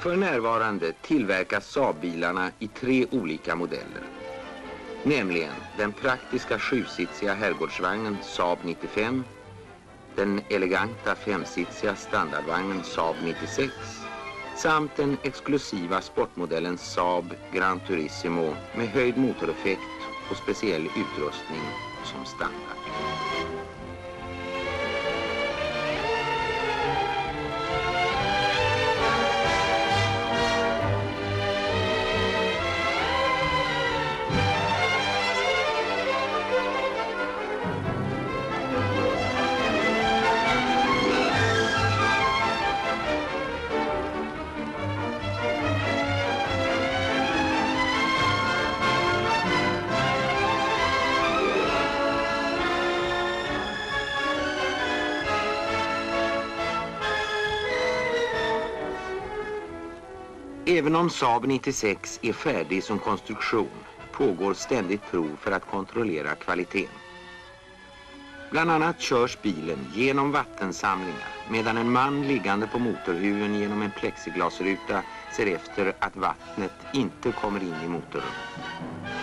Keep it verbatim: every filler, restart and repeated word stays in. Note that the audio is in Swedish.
För närvarande tillverkas Saab-bilarna i tre olika modeller. Nämligen den praktiska sjusitsiga herrgårdsvagnen Saab nittiofem, den eleganta femsitsiga standardvagnen Saab nittiosex samt den exklusiva sportmodellen Saab Gran Turismo med höjd motoreffekt och speciell utrustning som standard. Även om Saab nittiosex är färdig som konstruktion pågår ständigt prov för att kontrollera kvaliteten. Bland annat körs bilen genom vattensamlingar medan en man liggande på motorhuven genom en plexiglasruta ser efter att vattnet inte kommer in i motorrummet.